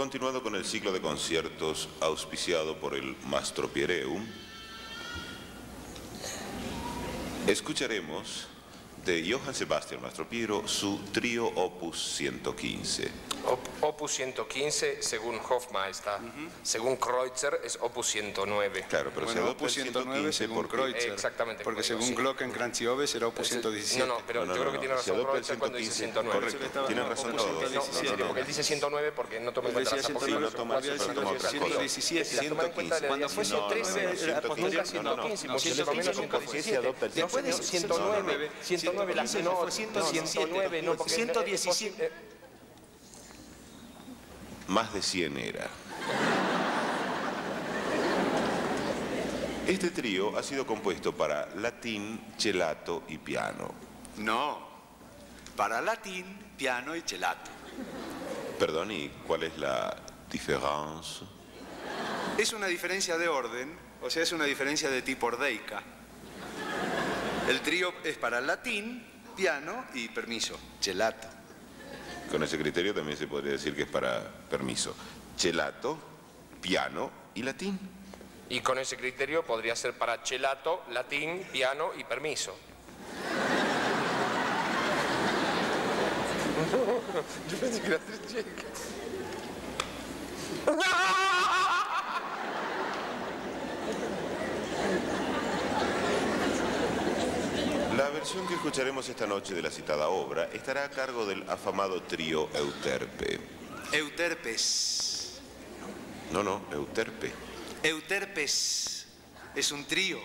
Continuando con el ciclo de conciertos auspiciado por el Mastro Piereu, escucharemos de Johann Sebastian Mastropiero su trío Opus 115. Opus 115, según Hofmeister. Según Kreutzer, es Opus 109. Claro, pero bueno, se adopta Opus 109 115 según porque... Kreutzer. Exactamente. Porque según sí. Glockenkrantz y Oves era Opus 117. No, pero yo creo que tiene Se razón adopta el Kreutzer cuando dice 109. Correcto, tiene razón todos. Porque él dice 109 porque no toma en cuenta las apócrifas. no toma 117. Si las toman en cuenta, cuando fue 113, nunca 115, muchísimo menos 117. Después de 109, 109 la no, 119, no, porque 117. Más de 100 era. Este trío ha sido compuesto para latín, chelato y piano. No, para latín, piano y chelato. Perdón, ¿y cuál es la diferencia? Es una diferencia de orden, o sea, es una diferencia de tipo ordeica. El trío es para latín, piano y permiso, chelato. Con ese criterio también se podría decir que es para permiso. Chelato, piano y latín. Y con ese criterio podría ser para chelato, latín, piano y permiso. Yo pensé que era tres chicas. La versión que escucharemos esta noche de la citada obra estará a cargo del afamado trío Euterpe. Euterpes. No, Euterpe. Euterpes es un trío.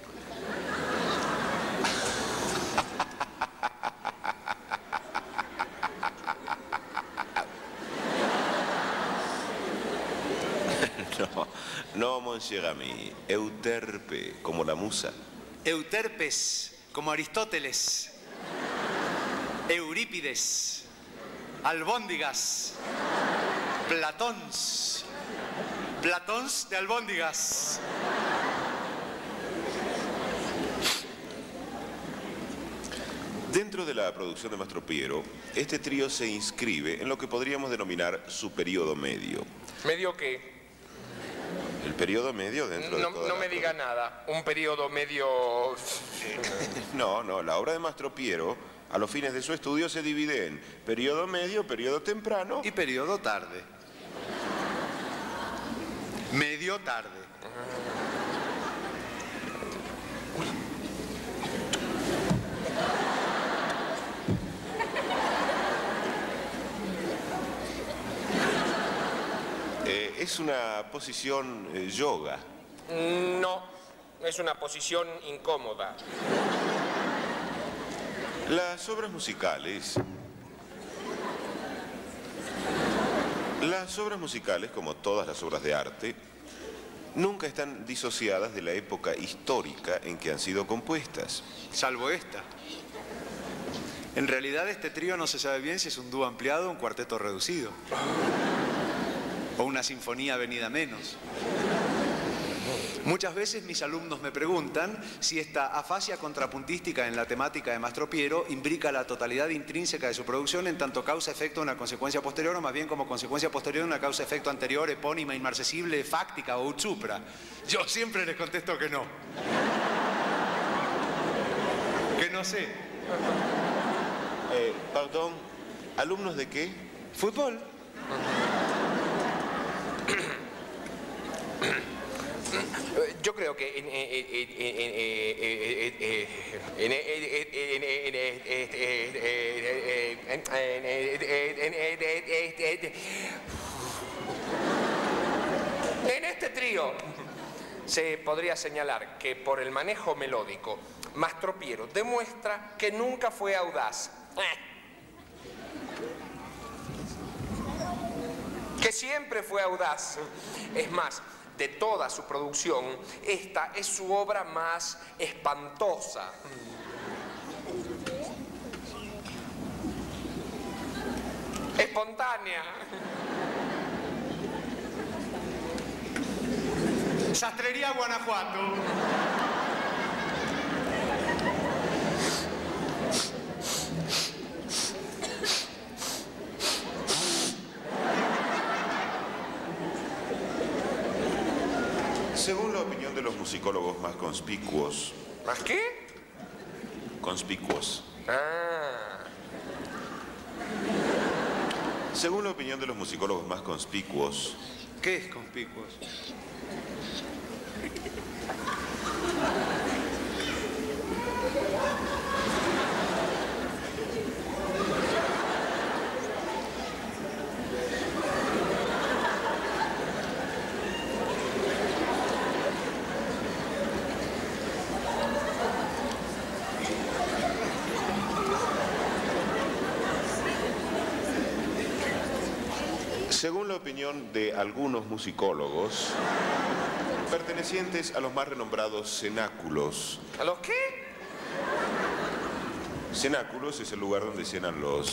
No, monsieur ami. Euterpe, como la musa. Euterpes, como Aristóteles. Eurípides. Albóndigas. Platóns. Platóns de albóndigas. Dentro de la producción de Mastropiero, este trío se inscribe en lo que podríamos denominar su periodo medio. ¿Medio qué? El periodo medio dentro de toda No me diga nada. Un periodo medio... No, la obra de Mastropiero, a los fines de su estudio, se divide en periodo medio, periodo temprano... Y periodo tarde. Medio tarde. Es una posición yoga. No, es una posición incómoda. Las obras musicales... como todas las obras de arte, nunca están disociadas de la época histórica en que han sido compuestas. Salvo esta. En realidad este trío no se sabe bien si es un dúo ampliado o un cuarteto reducido. O una sinfonía venida menos. Muchas veces mis alumnos me preguntan si esta afasia contrapuntística en la temática de Mastropiero imbrica la totalidad intrínseca de su producción en tanto causa-efecto una consecuencia posterior o más bien como consecuencia posterior una causa-efecto anterior, epónima, inmarcesible, fáctica o ut supra. Yo siempre les contesto que no. Que no sé. Perdón, ¿alumnos de qué? Fútbol. Yo creo que en este trío se podría señalar que por el manejo melódico, Mastropiero demuestra que nunca fue audaz. Que siempre fue audaz. Es más, de toda su producción, esta es su obra más espantosa. Espontánea. Sastrería Guanajuato. los musicólogos más conspicuos. ¿Más qué? Conspicuos. Ah. Según la opinión de los musicólogos más conspicuos... ¿Qué es conspicuos? Según la opinión de algunos musicólogos, pertenecientes a los más renombrados cenáculos. ¿A los qué? Cenáculos es el lugar donde cenan los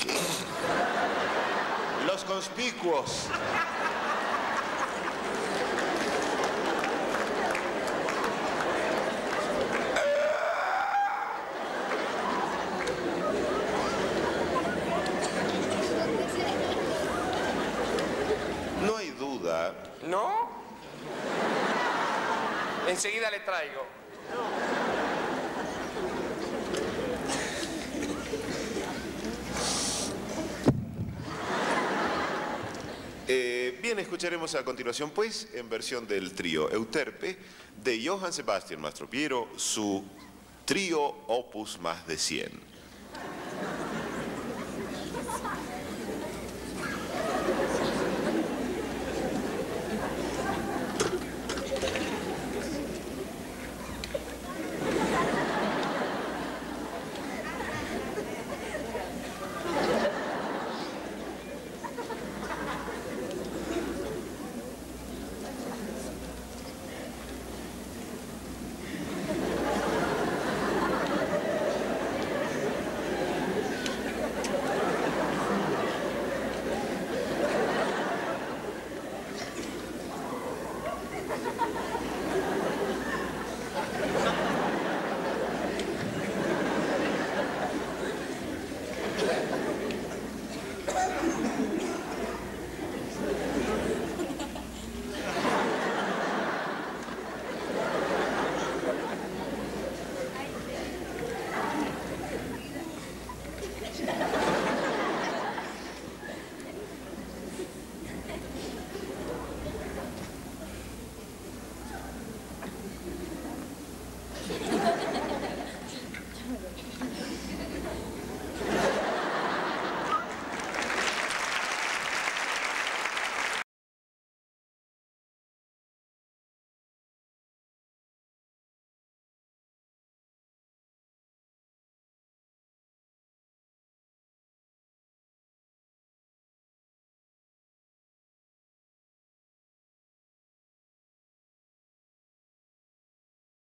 conspicuos. No hay duda. ¿No? Enseguida le traigo. Bien, escucharemos a continuación, pues, en versión del trío Euterpe, de Johann Sebastian Mastropiero, su trío Opus más de 100.